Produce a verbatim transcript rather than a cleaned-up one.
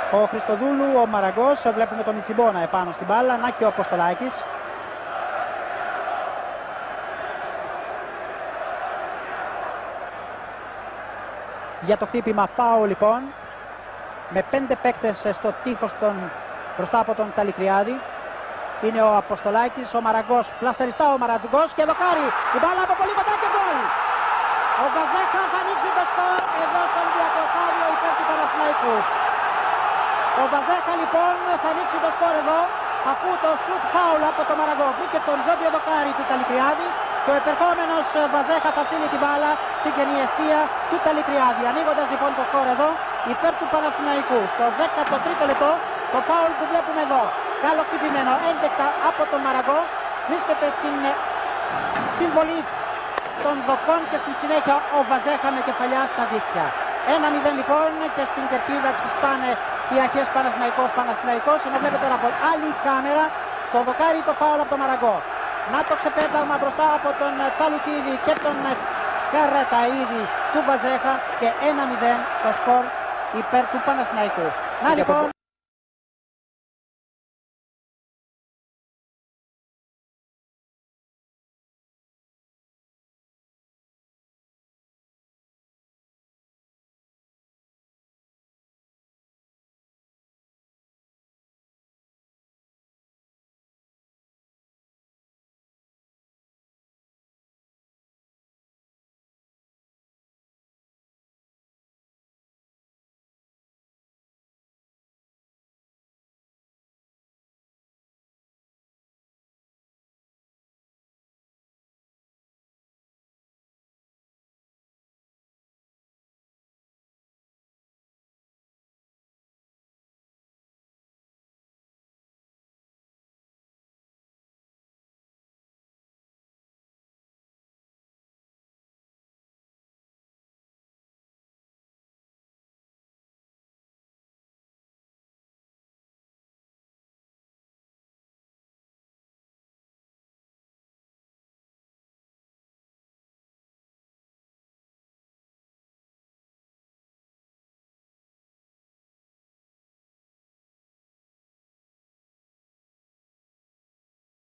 Ο Χριστοδούλου, ο Μαραγκός, βλέπουμε τον Ιτσιμπόνα επάνω στην μπάλα, να και ο Αποστολάκης. Για το χτύπημα φάου λοιπόν, με πέντε παίκτες στο τείχος των, μπροστά από τον Ταλικριάδη. Είναι ο Αποστολάκης, ο Μαραγκός, πλασταριστά ο Μαραγκός και δοκάρι, η μπάλα από πολύ κοντά και γκολ. Ο Βαζέχα θα ανοίξει το σκορ εδώ στο Ολυμπιακό Στάδιο υπέρ του Παναθηναϊκού. Ο Βαζέχα λοιπόν θα ανοίξει το σκορ εδώ, αφού το σουτ φάουλ από τον Μαραγκό βρήκε το οριζόντιο δοκάρι του Ταλικριάδη. Και ο επερχόμενος Βαζέχα θα στείλει την μπάλα στην κενή εστία του Ταλικριάδη. Ανοίγοντας λοιπόν το σκορ εδώ υπέρ του Παναθηναϊκού. Στο δέκατο τρίτο λεπτό το φάουλ που βλέπουμε εδώ, καλοκτυπημένο έντεκτα από τον Μαραγκό, βρίσκεται στην συμβολή των δοκών και στην συνέχεια ο Βαζέχα με κεφαλιά στα δίχτυα. ένα μηδέν λοιπόν και στην κερκίδα ξεσπάνε οι αρχές Παναθηναϊκός Παναθηναϊκός, ενώ βλέπετε τώρα από άλλη κάμερα το δοκάρι το φάουλ από τον Μαραγκό. Να το ξεπέταγμα μπροστά από τον Τσαλουκίδη και τον Καραταΐδη του Βαζέχα και ένα μηδέν το σκορ υπέρ του Παναθηναϊκού. Να λοιπόν...